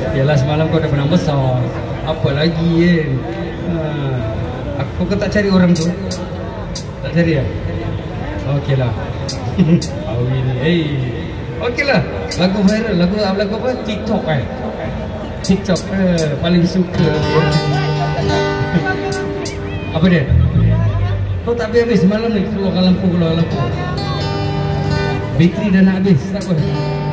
Yalah semalam kau dah pernah besar. Apa lagi kan? Kau tak cari orang tu? Tak cari ya? Okeylah. Awi ni. Okeylah. Lagu viral, lagu apa? TikTok kan? TikTok paling suka. Apa dia? Kau tak habis semalam ni keluar lampu. Bateri dah nak habis, tak apa.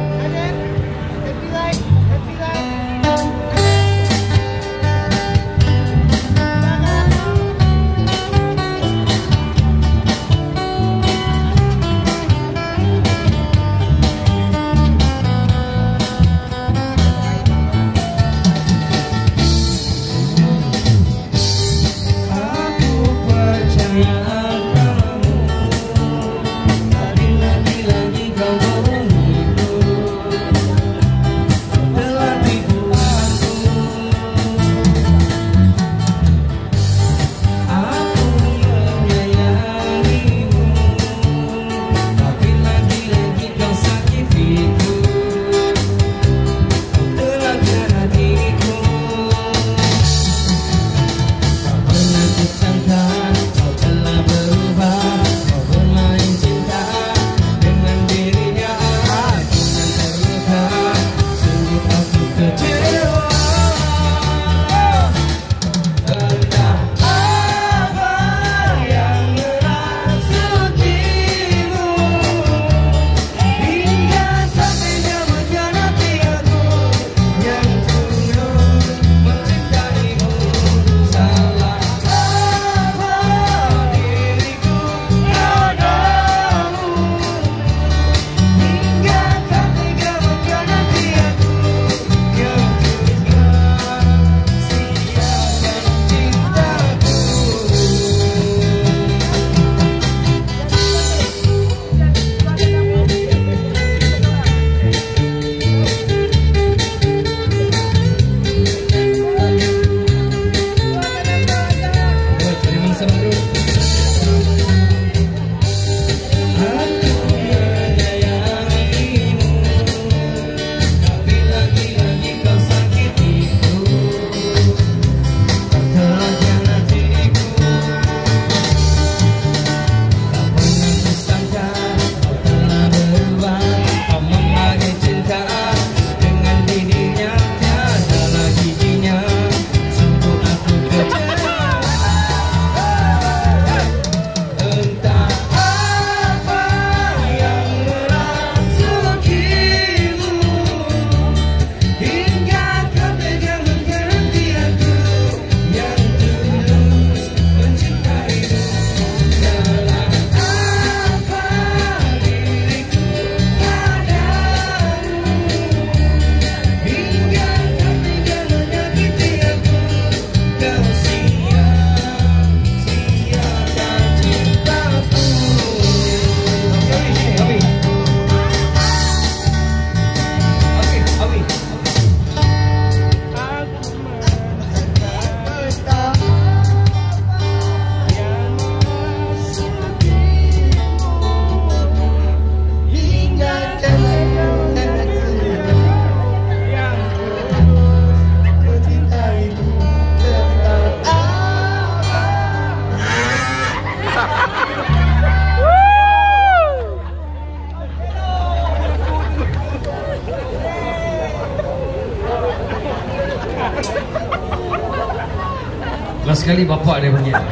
Last sekali bapak dia panggil.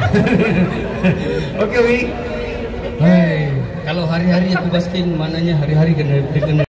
Okey, Wi. Hai, kalau hari-hari aku baskin, maknanya hari-hari kena